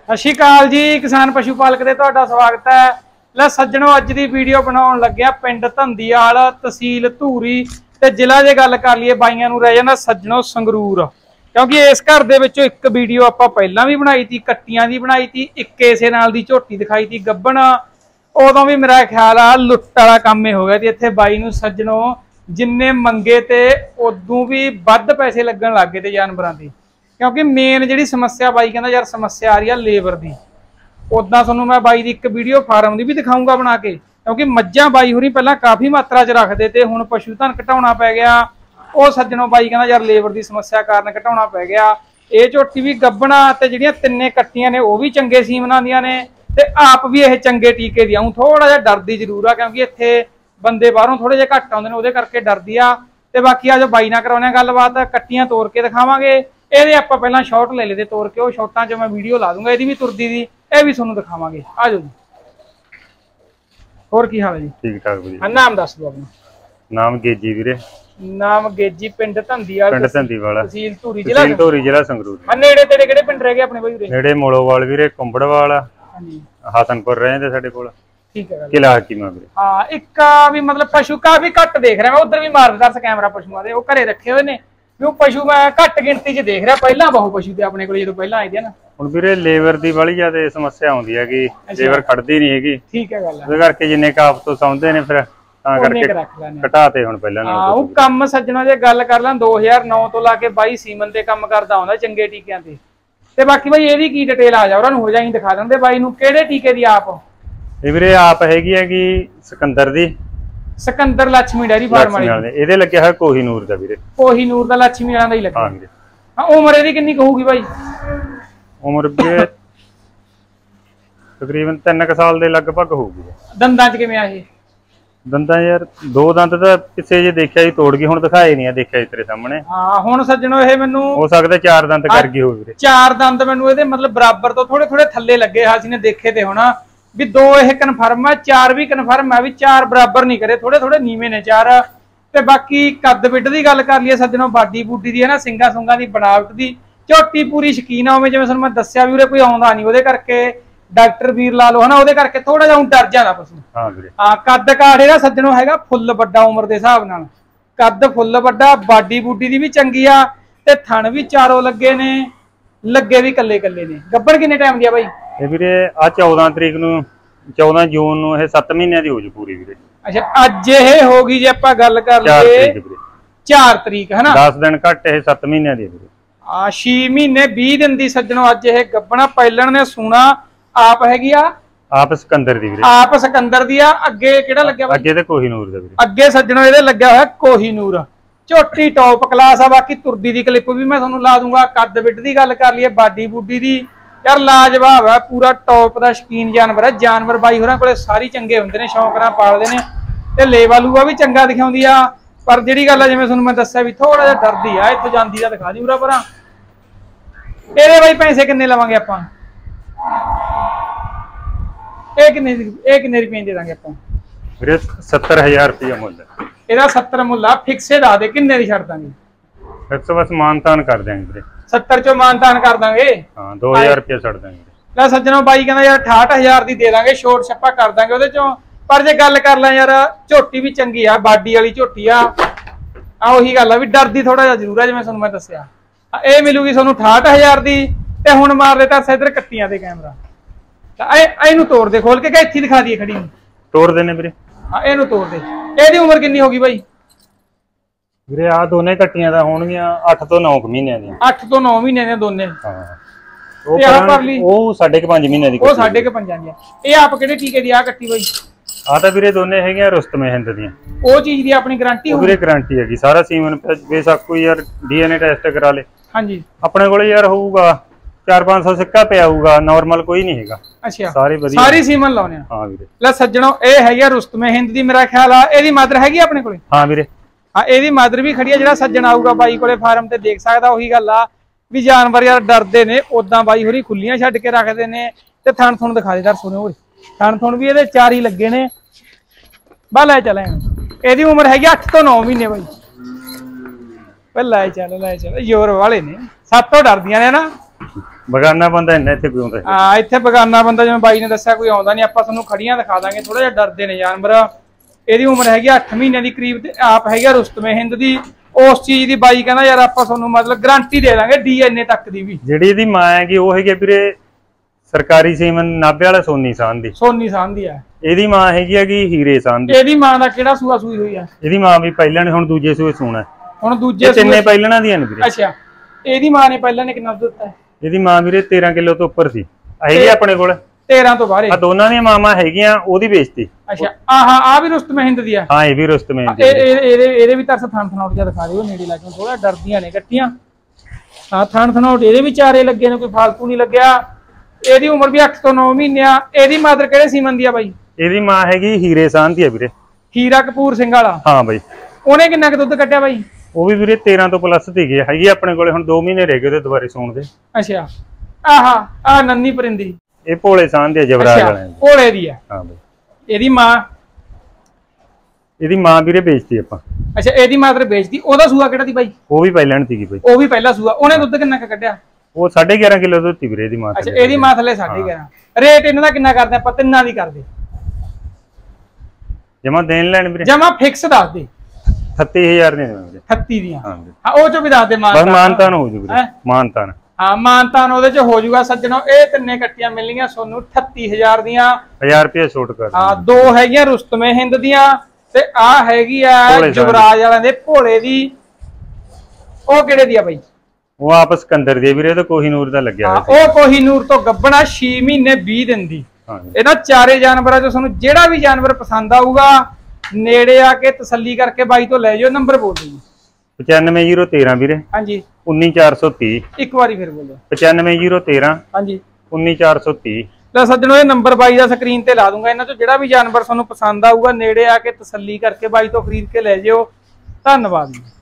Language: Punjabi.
सत श्री अकाल जी, किसान पशु पालक दे तुहाडा स्वागत है। ले सज्जणों, अज दी वीडियो बनाउण लग्या पिंड धंदीआल, तहसील धूरी ते जिला जे गल कर लईए बाईआं नूं रह जांदा सज्जणों संगरूर, क्योंकि इस घर दे विचों एक वीडियो आपां पहलां भी बनाई थी, कट्टियां दी बनाई थी, एक इसे नाल दी झोटी दिखाई थी गब्बण। उदों भी मेरा ख्याल आ लुट्ट वाला काम हो गया इत्थे बाई नूं सज्जणों, जिन्ने मंगे ते उदों भी वध पैसे लगन लग गए थे जानवरां दे, क्योंकि मेन जी समस्या बाई कहता यार समस्या आ रही है लेबर की। उदा थोनों मैं बाई की एक वीडियो फार्म की भी दिखाऊंगा बना के, क्योंकि मज्जां बाई होरी पहला काफ़ी मात्रा च रखते थे, हुण पशु धन घटाउणा पै गया। वो सज्जनों बाई कहता यार लेबर की समस्या कारण घटाउणा पै गया। ये झोटी भी गब्बणा ते जिहड़ियां तिन्ने कट्टियां ने वो भी चंगे सीमनां दियां ने, ते आप भी ये चंगे टीके दी। हूँ थोड़ा जिहा डरदी जरूर आ, क्योंकि इत्थे बंदे बाहरों थोड़े जिहे घट आउंदे ने, उहदे करके डरदी आ। ते बाकी आ जो बाई नाल कराउने गलबात, कट्टियां तोड़ के दिखावांगे। ये आप पहला शॉट ले लेते तोड़ के, शॉटां च मैं वीडियो ला दूंगा, ये भी तुरदी दी ये भी तुहानूं दिखावांगे। आ जाओ जी। होर की हाल है जी? ठीक ठाक जी। नाम दस दो अपना। नाम गेजी वीरे। नाम गेजी, पिंड धंदीआल, तहसील धूरी, जिला संगरूर। नेड़े तेरे किहड़े पिंड रह गए अपने भाई उरे? नेड़े मोलोवाल वीरे, कुंबड़वाल, हसनपुर रहंदे साडे कोल। ठीक है, किला हकीमा वीरे। हां, एक भी मतलब पशु काफी घट देख रहा मैं, उधर भी मार दस कैमरा पशुओं दे, वो घरे रखे हुए ने भी पशु मैं घट गिनती च देख रहा। पहला बहुत पशु थे अपने को जो पहला आए थे ना। ਹੁਣ ਵੀਰੇ ਲੇਬਰ ਦੀ ਬੜੀ ਜ਼ਿਆਦਾ ਸਮੱਸਿਆ ਆਉਂਦੀ ਹੈਗੀ, ਲੇਬਰ ਖੜਦੀ ਨਹੀਂ ਹੈਗੀ। ਠੀਕ ਹੈ ਗੱਲ, ਉਹਦੇ ਕਰਕੇ ਜਿੰਨੇ ਕਾਪ ਤੋਂ ਸੌਂਦੇ ਨੇ ਫਿਰ ਤਾਂ ਕਰਕੇ ਘਟਾਤੇ ਹੁਣ ਪਹਿਲਾਂ ਨਾਲ। ਉਹ ਕੰਮ ਸੱਜਣਾ ਜੇ ਗੱਲ ਕਰ ਲਾਂ 2009 ਤੋਂ ਲਾ ਕੇ ਬਾਈ ਸੀਮਨ ਤੇ ਕੰਮ ਕਰਦਾ ਆਉਂਦਾ ਚੰਗੇ ਟੀਕਿਆਂ ਤੇ ਬਾਕੀ ਬਾਈ ਇਹਦੀ ਕੀ ਡਿਟੇਲ ਆ ਜਾ ਉਹਨਾਂ ਨੂੰ ਹੋ ਜਾਈ ਦਿਖਾ ਦਿੰਦੇ ਬਾਈ ਨੂੰ ਕਿਹੜੇ ਟੀਕੇ ਦੀ ਆਪ। ਇਹ ਵੀਰੇ ਆਪ ਹੈਗੀ ਹੈਗੀ ਸਿਕੰਦਰ ਦੀ, ਸਿਕੰਦਰ ਲక్ష్ਮੀ ਡੈਰੀ ਫਾਰਮ ਵਾਲੀ। ਇਹਦੇ ਲੱਗਿਆ ਹੈ ਕੋਹੀਨੂਰ ਦਾ ਵੀਰੇ। ਕੋਹੀਨੂਰ ਦਾ ਲక్ష్ਮੀ ਵਾਲਿਆਂ ਦਾ ਹੀ ਲੱਗਿਆ। ਹਾਂ ਵੀਰੇ। ਹਾਂ, ਉਮਰ ਇਹਦੀ ਕਿੰਨੀ ਕਹੂਗੀ ਬਾਈ? ਉਮਰ ਵੀਰੇ ਤਕਰੀਬਨ 3 ਸਾਲ ਦੇ ਲਗਭਗ ਹੋਊਗੀ। ਦੰਦਾਂ 'ਚ ਕਿਵੇਂ ਆ ਇਹ? ਦੰਦਾਂ ਯਾਰ ਦੋ ਦੰਦ ਤਾਂ ਪਿੱਛੇ ਜੇ ਦੇਖਿਆ ਜੀ ਤੋੜ ਗਈ, ਹੁਣ ਦਿਖਾਏ ਨਹੀਂ ਆ, ਦੇਖਿਆ ਜੀ ਤੇਰੇ ਸਾਹਮਣੇ। ਹਾਂ, ਹੁਣ ਸੱਜਣੋ ਇਹ ਮੈਨੂੰ ਹੋ ਸਕਦਾ 4 ਦੰਦ ਕਰ ਗਈ ਹੋਵੇ ਵੀਰੇ। 4 ਦੰਦ ਮੈਨੂੰ ਇਹਦੇ ਮਤਲਬ ਬਰਾਬਰ ਤੋਂ ਥੋੜੇ ਥੋੜੇ ਥੱਲੇ ਲੱਗੇ ਹਾਂ, ਅਸੀਂ ਨੇ ਦੇਖੇ ਤੇ ਹੋਣਾ ਵੀ 2 ਇਹ ਕਨਫਰਮ ਆ, 4 ਵੀ ਕਨਫਰਮ ਆ ਵੀ 4 ਬਰਾਬਰ ਨਹੀਂ ਕਰੇ, ਥੋੜੇ ਥੋੜੇ ਨੀਵੇਂ ਨੇ 4। ਤੇ ਬਾਕੀ ਕੱਦ ਬਿੱਡ ਦੀ ਗੱਲ ਕਰ ਲਈਏ ਸੱਜਣੋ, ਬਾਡੀ ਬੂਡੀ ਦੀ ਹੈ ਨਾ, ਸਿੰਗਾ ਸੁੰਗਾ ਦੀ ਬਣਾਵਟ ਦੀ ਝੋਟੀ ਪੂਰੀ ਸ਼ਕੀਨ ਆ। ਉਵੇਂ ਜਿਵੇਂ ਤੁਹਾਨੂੰ ਮੈਂ ਦੱਸਿਆ ਵੀ ਉਰੇ ਕੋਈ ਆਉਂਦਾ ਨਹੀਂ, ਉਹਦੇ ਕਰਕੇ ਡਾਕਟਰ ਵੀਰ ਲਾ ਲਓ ਹਨਾ, ਉਹਦੇ ਕਰਕੇ ਥੋੜਾ ਜਿਹਾ ਡਰ ਜਾਂਦਾ ਪਸ਼ੂ। ਹਾਂ ਵੀਰੇ। ਹਾਂ, ਕੱਦ ਕਾਠ ਇਹਦਾ ਸੱਜਣੋ ਹੈਗਾ ਫੁੱਲ ਵੱਡਾ, ਉਮਰ ਦੇ ਹਿਸਾਬ ਨਾਲ ਕੱਦ ਫੁੱਲ ਵੱਡਾ, ਬਾਡੀ ਬੂਡੀ ਦੀ ਵੀ ਚੰਗੀ ਆ, ਤੇ ਥਣ ਵੀ ਚਾਰੋਂ ਲੱਗੇ ਨੇ, ਲੱਗੇ ਵੀ ਕੱਲੇ ਕੱਲੇ ਨੇ। ਗੱਬੜ ਕਿੰਨੇ ਟਾਈਮ ਦੀ ਆ ਬਾਈ ਇਹ ਵੀਰੇ? ਆ 14 ਤਰੀਕ ਨੂੰ, 14 ਜੂਨ ਨੂੰ ਇਹ 7 ਮਹੀਨਿਆਂ ਦੀ ਹੋ ਜੂ ਪੂਰੀ ਵੀਰੇ। ਅੱਛਾ, ਅੱਜ ਇਹ ਹੋ ਗਈ ਜੇ ਆਪਾਂ ਗੱਲ ਕਰ ਲਈਏ 4 ਤਰੀਕ ਹੈ ਨਾ, 10 ਦਿਨ ਘੱਟ, ਇਹ 7 ਮਹੀਨਿਆਂ ਦੀ ਵੀਰੇ। 6 ਮਹੀਨੇ 20 ਦਿਨ ਦੀ ਸੱਜਣੋ ਅੱਜ ਇਹ ਗੱਬਣਾ। ਪਹਿਲਣ ਨੇ ਸੂਣਾ ਆਪ ਹੈਗੀ ਆ, ਆਪ ਸਿਕੰਦਰ ਦੀ ਵੀਰੇ। ਆਪ ਸਿਕੰਦਰ ਦੀ ਆ। ਅੱਗੇ ਕਿਹੜਾ ਲੱਗਿਆ? ਅੱਗੇ ਤੇ ਕੋਹੀਨੂਰ ਦਾ ਵੀਰੇ। ਅੱਗੇ ਸੱਜਣੋ ਇਹਦੇ ਲੱਗਿਆ ਹੋਇਆ ਕੋਹੀਨੂਰ, ਝੋਟੀ ਟੌਪ ਕਲਾਸ ਆ। ਬਾਕੀ ਤੁਰਦੀ ਦੀ ਕਲਿੱਪ ਵੀ ਮੈਂ ਤੁਹਾਨੂੰ ਲਾ ਦੂੰਗਾ। ਕੱਦ ਬਿੱਡ ਦੀ ਗੱਲ ਕਰ ਲਈਏ, ਬਾਡੀ ਬੂਡੀ ਦੀ यार लाजवाब है, पूरा टॉप का शकीन जानवर है। जानवर बाई होरां कोले सारी चंगे हुंदे ने, शौक नाल पालदे ने, ते लेवा लूआ भी चंगा दिखाउंदी आ। पर जिहड़ी गल है जिवें तुहानूं मैं दस्सिया भी थोड़ा जिहा डरदी आ, इत्थों जांदी दा दिखा दी उरा परां। ਇਹਦੇ ਬਾਈ ਪੈਸੇ ਕਿੰਨੇ ਲਵਾਂਗੇ ਆਪਾਂ? ਇਹ ਕਿੰਨੇ ਰੁਪਏ ਦੇ ਦਾਂਗੇ ਆਪਾਂ ਵੀਰੇ? 70000 ਰੁਪਏ ਮੁੱਲ ਇਹਦਾ। 70 ਮੁੱਲ ਆ, ਫਿਕਸੇ ਦੱਸ ਦੇ ਕਿੰਨੇ ਦੀ ਛੱਡ ਦਾਂਗੇ? 100 ਬਸ ਮਾਨਤਾਨ ਕਰ ਦਿਆਂਗੇ ਵੀਰੇ। 70 ਚੋਂ ਮਾਨਤਾਨ ਕਰ ਦਾਂਗੇ। ਹਾਂ, 2000 ਰੁਪਏ ਛੱਡ ਦਾਂਗੇ। ਲੈ ਸੱਜਣੋ, ਬਾਈ ਕਹਿੰਦਾ ਯਾਰ 68000 ਦੀ ਦੇ ਦਾਂਗੇ, ਛੋਟ ਛੱਪਾ ਕਰ ਦਾਂਗੇ ਉਹਦੇ ਚੋਂ। ਪਰ ਜੇ ਗੱਲ ਕਰ ਲਾਂ ਯਾਰ, ਝੋਟੀ ਵੀ ਚੰਗੀ ਆ, ਬਾਡੀ ਵਾਲੀ ਝੋਟੀ ਆ। ਉਹੀ ਗੱਲ ਆ ਵੀ ਡਰਦੀ ਥੋੜਾ ਜਿਹਾ ਜ਼ਰੂਰ ਆ, ਜਿਵੇਂ ਤੁਹਾਨੂੰ ਮੈਂ ਦੱਸਿਆ। ਇਹ ਮਿਲੂਗੀ ਤੁਹਾਨੂੰ 68000 ਦੀ। ਤੇ ਹੁਣ ਮਾਰ ਦੇ ਤਾਂ ਇਧਰ ਕੱਟੀਆਂ ਤੇ ਕੈਮਰਾ, ਇਹਨੂੰ ਤੋੜ ਦੇ ਖੋਲ ਕੇ, ਕਿ ਇੱਥੇ ਦਿਖਾ ਦਈਏ ਖੜੀ ਨੂੰ? ਤੋੜ ਦੇਣੇ ਵੀਰੇ। ਹਾਂ, ਇਹਨੂੰ ਤੋੜ ਦੇ। ਇਹਦੀ ਉਮਰ ਕਿੰਨੀ ਹੋ ਗਈ ਬਾਈ ਵੀਰੇ? ਆ ਦੋਨੇ ਕੱਟੀਆਂ ਦਾ ਹੋਣਗੀਆਂ 8 ਤੋਂ 9 ਮਹੀਨਿਆਂ ਦੀਆਂ। 8 ਤੋਂ 9 ਮਹੀਨੇ ਦੀਆਂ ਦੋਨੇ। ਹਾਂ, ਉਹ 5.5 ਮਹੀਨਿਆਂ ਦੀ। ਉਹ 5.5 ਦੀ। ਇਹ ਆਪ ਕਿਹੜੇ ਟੀਕੇ ਦੀ ਆ ਕੱਟੀ ਬਾਈ? ਆ ਤਾਂ ਵੀਰੇ ਦੋਨੇ ਹੈਗੀਆਂ ਰੁਸਤਮੇ ਹਿੰਦ ਦੀਆਂ। ਉਹ ਚੀਜ਼ ਦੀ ਆਪਣੀ ਗਾਰੰਟੀ ਹੋਊਗੀ ਵੀਰੇ? ਗਾਰੰਟੀ ਹੈਗੀ। ਸਾਰਾ ਸੀਮਨ ਬੇਸ਼ੱਕ ਕੋਈ ਯਾਰ ਡੀਐਨਏ ਟੈਸਟ ਕਰਾ ਲੇ। ਹਾਂਜੀ, ਆਪਣੇ ਕੋਲੇ ਯਾਰ ਹੋਊਗਾ 400-500 ਸਿੱਕਾ ਪਿਆ ਹੋਊਗਾ, ਨਾਰਮਲ ਕੋਈ ਨਹੀਂ ਹੈਗਾ। ਅੱਛਾ, ਸਾਰੇ ਵਧੀਆ, ਸਾਰੀ ਸੀਮਨ ਲਾਉਣੇ ਆ। ਹਾਂ ਵੀਰੇ। ਲੈ ਸੱਜਣੋ, ਇਹ ਹੈਗੀ ਰੁਸਤਮੇ ਹਿੰਦ ਦੀ, ਮੇਰਾ ਖਿਆਲ ਆ ਇਹਦੀ ਮਾਦਰ ਹੈਗੀ ਆਪਣੇ ਕੋਲੇ। ਹਾਂ ਵੀਰੇ। ਹਾਂ, ਇਹਦੀ ਮਾਦਰ ਵੀ ਖੜੀ ਆ। ਜਿਹੜਾ ਸੱਜਣ ਆਊਗਾ ਬਾਈ ਕੋਲੇ ਫਾਰਮ ਤੇ ਦੇਖ ਸਕਦਾ। ਉਹੀ ਗੱਲ ਆ ਵੀ ਜਾਨਵਰ ਯਾਰ ਡਰਦੇ ਨੇ, ਉਦਾਂ ਬਾਈ ਹੋਰੀ ਖੁੱਲੀਆਂ ਛੱਡ ਕੇ ਰੱਖਦੇ ਨੇ। ਤੇ ਥਣ ਥੁਣ ਦਿਖਾ ਦੇ ਯਾਰ, ਸੁਣਿਓ ਓਏ, ਥਣ ਥੁਣ ਵੀ ਇਹਦੇ 4 ਹੀ ਲੱਗੇ ਨੇ। ਬਾ ਲੈ ਚੱਲ। ਇਹਦੀ ਉਮਰ ਹੈਗੀ 8 ਤੋਂ 9 ਮਹੀਨੇ ਬਾਈ। ਲੈ ਚੱਲ ਜ਼ੋਰ ਵਾਲੇ ਨੇ, ਸਾਤੋਂ ਡਰਦੀਆਂ ਨੇ ਨਾ। ਬਗਾਨਾ ਬੰਦਾ ਇੰਨਾ ਇੱਥੇ ਕਿਉਂ ਹੁੰਦਾ? ਹਾਂ ਇੱਥੇ ਬਗਾਨਾ ਬੰਦਾ ਜਿਵੇਂ ਬਾਈ ਨੇ ਦੱਸਿਆ ਕੋਈ ਆਉਂਦਾ ਨਹੀਂ। ਆਪਾਂ ਤੁਹਾਨੂੰ ਖੜੀਆਂ ਦਿਖਾ ਦਾਂਗੇ, ਥੋੜਾ ਜਿਹਾ ਡਰਦੇ ਨੇ ਜਾਨਵਰ। ਇਹਦੀ ਉਮਰ ਹੈਗੀ 8 ਮਹੀਨਿਆਂ ਦੀ ਕਰੀਬ ਤੇ ਆਪ ਹੈਗਾ ਰੁਸਤਮੇ ਹਿੰਦ ਦੀ। ਉਸ ਚੀਜ਼ ਦੀ ਬਾਈ ਕਹਿੰਦਾ ਯਾਰ ਆਪਾਂ ਤੁਹਾਨੂੰ ਮਤਲਬ ਗਾਰੰਟੀ ਦੇ ਦਾਂਗੇ DNA ਤੱਕ ਦੀ ਵੀ। ਜਿਹੜੀ ਇਹਦੀ ਮਾਂ ਹੈਗੀ ਉਹ ਹੈਗੀ ਵੀਰੇ ਸਰਕਾਰੀ ਸੀਮਨ ਨਾਭੇ ਵਾਲਾ ਸੋਨੀ ਸਾਨ ਦੀ। ਸੋਨੀ ਸਾਨ ਦੀ ਹੈ। ਇਹਦੀ ਮਾਂ ਹੈਗੀ ਹੀਰੇ ਸਾਨ ਦੀ। ਇਹਦੀ ਮਾਂ ਦਾ ਕਿਹੜਾ ਸੂਆ ਸੂਈ ਹੋਈ ਆ? ਇਹਦੀ ਮਾਂ ਵੀ ਪਹਿਲਾਂ ਨੇ, ਹੁਣ ਦੂਜੇ ਸੂਏ ਸੂਣਾ। ਹੁਣ ਦੂਜੇ ਤਿੰਨੇ ਪਹਿਲਣਾ ਦੀਆਂ ਨੇ ਵੀਰੇ। ਅੱਛਾ ਇਹਦੀ ਮਾਂ ਨੇ ਪਹਿਲਾਂ ਨੇ ਕਿੰਨਾ ਦੁੱਧ ਦਿੱਤਾ? ਇਹਦੀ ਮਾਂ ਵੀਰੇ 13 ਕਿਲੋ ਤੋਂ ਉੱਪਰ ਸੀ। ਹੈਗੀ ਆਪਣੇ ਕੋਲ 13 ਤੋਂ ਬਾਹਰ। ਆ ਦੋਨਾਂ ਦੀਆਂ ਮਾਵਾਂ ਹੈਗੀਆਂ, ਉਹਦੀ ਵੇਚਤੀ। ਅੱਛਾ ਆ ਵੀ ਰੁਸਤਮੇ ਹਿੰਦ ਦੀ ਆ? ਹਾਂ ਇਹ ਵੀ ਰੁਸਤਮੇ ਹਿੰਦ ਦੀ। ਇਹਦੇ ਵੀ ਤਰਸ ਥਣ ਥਣੋਟ ਜਿਹਾ ਦਿਖਾ ਦਿਓ ਨੇੜੇ ਲਾ ਕੇ, ਥੋੜਾ ਡਰਦੀਆਂ ਨੇ ਕੱਟੀਆਂ। ਹਾਂ ਥਣ ਥਣੋਟ ਇਹਦੇ ਵੀ ਚਾਰੇ ਲੱਗੇ ਨੇ, ਕੋਈ ਫਾਲਤੂ ਨਹੀਂ ਲੱਗਿਆ। ਇਹਦੀ ਉਮਰ ਵੀ 8 ਤੋਂ 9 ਮਹੀਨੇ ਆ। ਇਹਦੀ ਮਾਦਰ ਕਿਹੜੇ ਸੀਮਨ ਦੀ ਆ ਬਾਈ? ਇਹਦੀ ਮਾਂ ਹੈਗੀ ਹੀਰੇ ਸਾਨ ਦੀ ਆ ਵੀਰੇ। ਹੀਰਾ ਕਪੂਰ ਸਿੰਘ ਵਾਲਾ? ਹਾਂ ਬਾਈ। ਉਹਨੇ ਕਿੰਨਾ ਕੁ ਦੁੱਧ ਕੱਢਿਆ ਬਾਈ? ਉਹ ਵੀ ਵੀਰੇ 13 ਤੋਂ ਪਲੱਸ ਦੀ ਗਈ ਹੈਗੀ ਆਪਣੇ ਕੋਲੇ। ਹੁਣ 2 ਮਹੀਨੇ ਰਹਿ ਗਏ ਉਹਦੇ ਦੁਬਾਰੇ ਸੂਣ ਦੇ। ਅੱਛਾ ਆ ਨੰਨੀ ਪਰਿੰਦੀ ਇਹ ਭੋਲੇ ਸਾਨ ਦੇ ਜਵਰਾਜ ਵਾਲੇ ਭੋਲੇ ਦੀ ਹੈ। ਹਾਂ ਬਾਈ। ਇਹਦੀ ਮਾਂ ਵੀਰੇ ਵੇਚਤੀ ਆਪਾਂ। ਅੱਛਾ ਇਹਦੀ ਮਾਦਰ ਵੇਚਦੀ। ਉਹਦਾ ਸੂਆ ਕਿਹੜਾ ਦੀ ਬਾਈ? ਉਹ ਵੀ ਪਹਿਲਾਂ ਸੀਗੀ ਬਾਈ। ਉਹ ਵੀ ਪਹਿਲਾ ਸੂਆ। ਉਹਨੇ ਦੁੱਧ ਕਿੰਨਾ ਕੁ ਕੱਢਿਆ? ਉਹ 11.5 ਕਿਲੋ ਦੁੱਧ ਸੀ ਵੀਰੇ ਇਹਦੀ ਮਾਂ। ਅੱਛਾ ਇਹਦੀ ਮਾਂ ਥੱਲੇ 11.5। ਰੇਟ ਇਹਨਾਂ ਦਾ ਕਿੰਨਾ ਕਰਦੇ ਆਪਾਂ? ਤਿੰਨਾਂ ਦੀ ਕਰਦੇ। ਜਮਾ ਦੇਣ ਲੈਣ ਵੀਰੇ? ਜਮਾ ਫਿਕਸ ਦੱਸ ਦੇ। 38000 ਦੇ ਵੀਰੇ। 38 ਦੀਆਂ? ਹਾਂ ਉਹ ਚੋਂ ਵੀ ਦੱਸ ਦੇ। ਮਾਨਤਾਨ ਹੋ ਜੂ ਵੀਰੇ। ਮਾਨਤਾਨ ਹਾਂ ਮਾਨਤਾਨ ਉਹਦੇ ਚ ਹੋ ਜਾਊਗਾ ਸੱਜਣੋ। ਇਹ ਤਿੰਨੇ ਕੱਟੀਆਂ ਮਿਲਣਗੀਆਂ ਤੁਹਾਨੂੰ 38000 ਦੀਆਂ। 1000 ਰੁਪਏ ਛੋਟ ਕਰ। ਹਾਂ ਦੋ ਹੈਗੀਆਂ ਰੁਸਤਮੇ ਹਿੰਦ ਦੀਆਂ ਤੇ ਆ ਹੈਗੀ ਆ ਜੁਵਰਾਜ ਵਾਲਿਆਂ ਦੇ ਭੋਲੇ ਦੀ। ਉਹ ਕਿਹੜੇ ਦੀ ਆ ਬਾਈ? ਉਹ ਆਪ ਸਿਕੰਦਰ ਦੀ ਵੀਰੇ। ਤੇ ਕੋਹੀਨੂਰ ਦਾ ਲੱਗਿਆ ਹੋਇਆ। ਉਹ ਕੋਹੀਨੂਰ ਤੋਂ ਗੱਬਣਾ 6 ਮਹੀਨੇ 20 ਦਿਨ ਦੀ। ਇਹਨਾਂ ਚਾਰੇ ਜਾਨਵਰਾਂ ਚੋਂ ਤੁਹਾਨੂੰ ਜਿਹੜਾ ਵੀ ਜਾਨਵਰ ਪਸੰਦ ਆਊਗਾ ਨੇੜੇ ਆ ਕੇ ਤਸੱਲੀ ਕਰਕੇ ਬਾਈ ਤੋਂ ਲੈ ਜਾਓ। ਨੰਬਰ ਬੋਲ ਦਿਓ। 95013 ਵੀਰੇ। ਹਾਂਜੀ 19430। ਇੱਕ ਵਾਰੀ ਫਿਰ ਬੋਲੋ। 95013। ਹਾਂਜੀ 19430। ਲੈ ਸੱਜਣੋ ਇਹ ਨੰਬਰ ਬਾਈ ਦਾ ਸਕਰੀਨ ਤੇ ਲਾ ਦੂੰਗਾ। ਇਹਨਾਂ ਚੋਂ ਜਿਹੜਾ ਵੀ ਜਾਨਵਰ ਤੁਹਾਨੂੰ ਪਸੰਦ ਆਊਗਾ ਨੇੜੇ ਆ ਕੇ ਤਸੱਲੀ ਕਰਕੇ ਬਾਈ ਤੋਂ ਖਰੀਦ ਕੇ ਲੈ ਜਿਓ। ਧੰਨਵਾਦ।